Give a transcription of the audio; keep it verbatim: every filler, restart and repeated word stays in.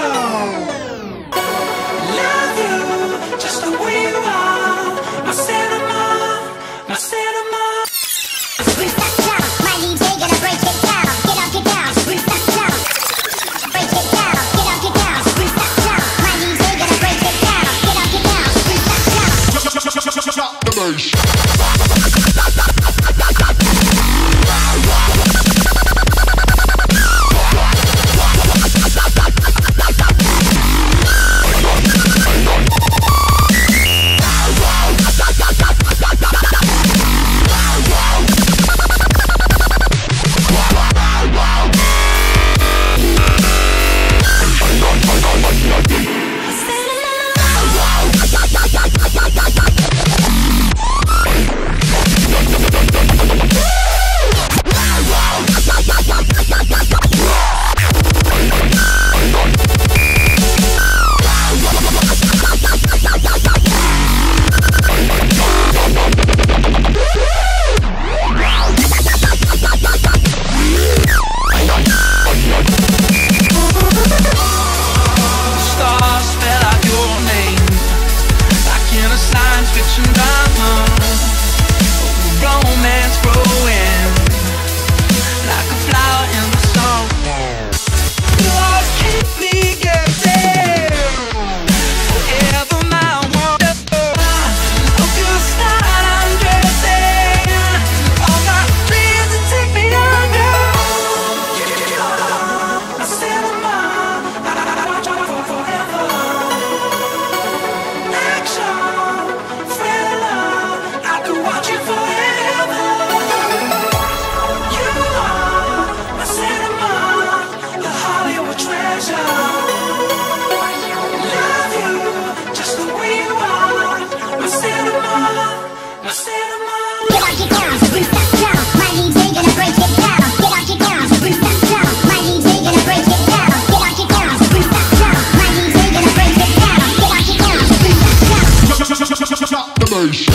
Love you just the way you are. My cinema, my cinema. Breathe that down, my D J gonna break it down. Get up, get down, breathe that down. Break it down, get up, get down, breathe that down. My D J gonna break it down. Get up, get down, breathe that down. The bass. Nice.